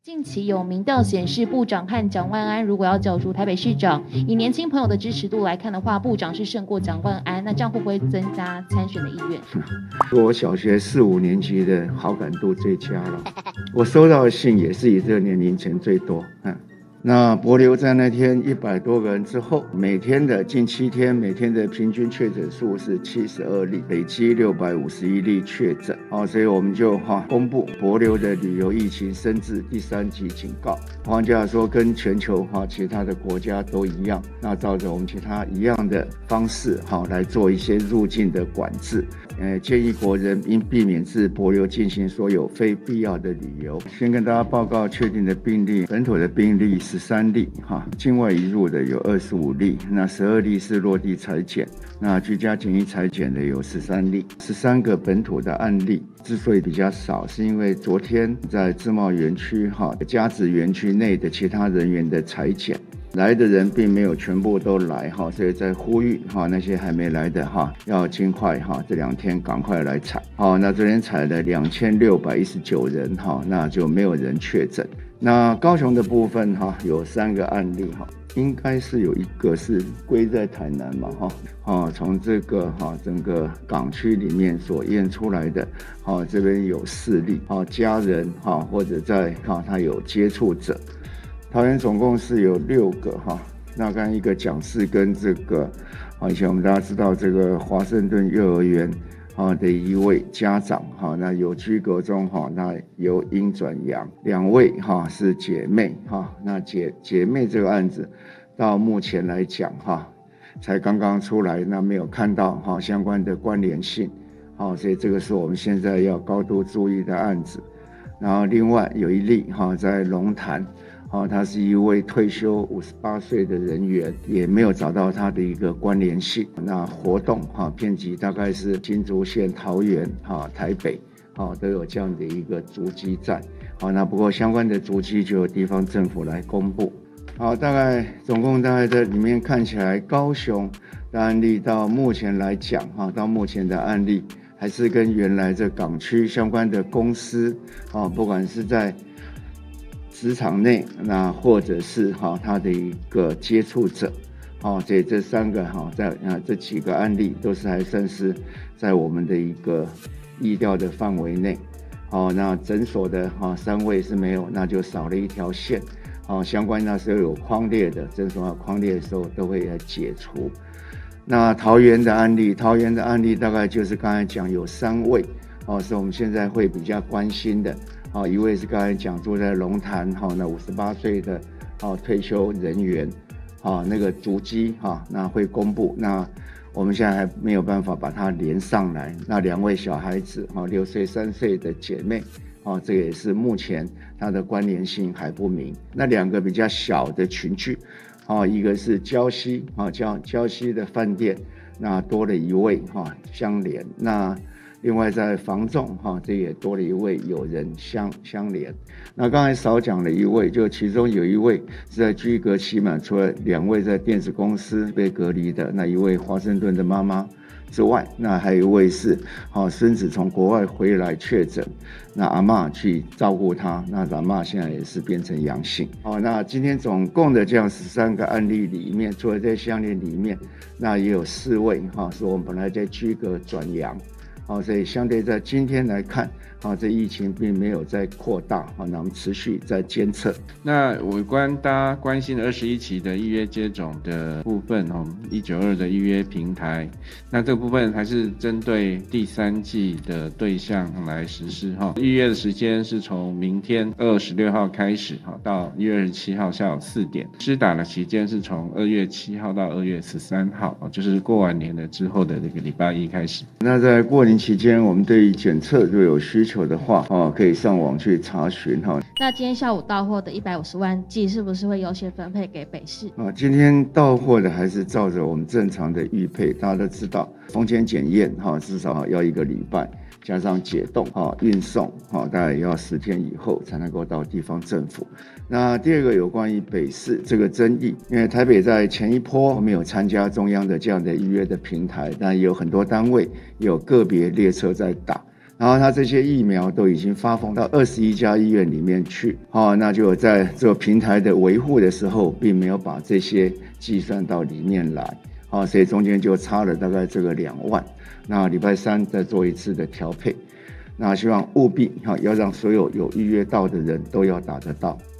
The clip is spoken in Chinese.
近期有民调显示，部长和蒋万安如果要角逐台北市长，以年轻朋友的支持度来看的话，部长是胜过蒋万安，那这样会不会增加参选的意愿？ 我小学4、5年级的好感度最佳了，我收到的信也是以这个年龄层最多。那帛琉在那天100多个人之后，每天的近7天，每天的平均确诊数是72例，累积651例确诊。所以我们就公布帛琉的旅游疫情升至第3级警告。换句话说，跟全球其他的国家都一样，那照着我们其他一样的方式来做一些入境的管制。建议国人应避免至帛琉进行所有非必要的旅游。先跟大家报告确定的病例，本土的病例13例，境外移入的有25例，那12例是落地采检，那居家检疫采检的有13例，13个本土的案例。之所以比较少，是因为昨天在自贸园区嘉职园区内的其他人员的采检，来的人并没有全部都来，所以在呼吁那些还没来的要尽快这2天赶快来采。那昨天采了2619人，那就没有人确诊。那高雄的部分有3个案例，应该是有1个是归在台南嘛，从这个整个港区里面所验出来的，这边有4例，家人或者在他有接触者。桃园总共是有6个那刚才一个讲师跟这个以前我们大家知道这个华盛顿幼儿园的一位家长那有居隔中那由阴转阳，2位是姐妹那姐妹这个案子到目前来讲才刚刚出来，那没有看到相关的关联性所以这个是我们现在要高度注意的案子。然后另外有1例在龙潭他是一位退休58岁的人员，也没有找到他的一个关联性。那活动遍及大概是新竹县、桃园台北都有这样的一个足迹在。那不过相关的足迹就由地方政府来公布。总共大概这里面看起来，高雄的案例到目前来讲到目前的案例还是跟原来这港区相关的公司不管是在职场内，那或者是他的一个接触者，所以这3个在这几个案例都是还算是在我们的一个疫调的范围内。那诊所的3位是没有，那就少了一条线。相关那时候有匡列的诊所匡列的时候都会来解除。那桃园的案例大概就是刚才讲有3位是我们现在会比较关心的。一位是刚才讲住在龙潭那58岁的退休人员那个足迹那会公布，那我们现在还没有办法把它连上来。那2位小孩子6岁3岁的姐妹这个也是目前它的关联性还不明。那2个比较小的群聚一个是礁溪礁溪的饭店，那多了1位相连。那另外在房仲这也多了1位有人相连。那刚才少讲了1位，就其中有1位是在居隔期满，除了2位在电子公司被隔离的那1位华盛顿的妈妈之外，那还有1位是孙子从国外回来确诊，那阿嬷去照顾他，那阿嬷现在也是变成阳性。那今天总共的这样13个案例里面，除了在相连里面，那也有4位是我们本来在居隔转阳。所以相对在今天来看这疫情并没有在扩大那我们持续在监测。 那有关大家关心的21期的预约接种的部分192的预约平台，那这个部分还是针对第3剂的对象来实施预约的时间是从明天2月16号开始到1月27号下午4点，施打的期间是从2月7号到2月13号就是过完年的之后的这个礼拜1开始。 那在过年期间，我们对于检测如果有需求的话可以上网去查询那今天下午到货的150万剂是不是会优先分配给北市？ 今天到货的还是照着我们正常的预配。大家都知道封签检验至少要1个礼拜，加上解冻运送大概要10天以后才能够到地方政府。那第2个有关于北市这个争议，因为台北在前一波没有参加中央的这样的预约的平台，但也有很多单位也有个别列车在打。 然后他这些疫苗都已经发放到21家医院里面去，那就在这个平台的维护的时候，并没有把这些计算到里面来，所以中间就差了大概这个2万。那礼拜3再做一次的调配，那希望务必要让所有有预约到的人都要打得到。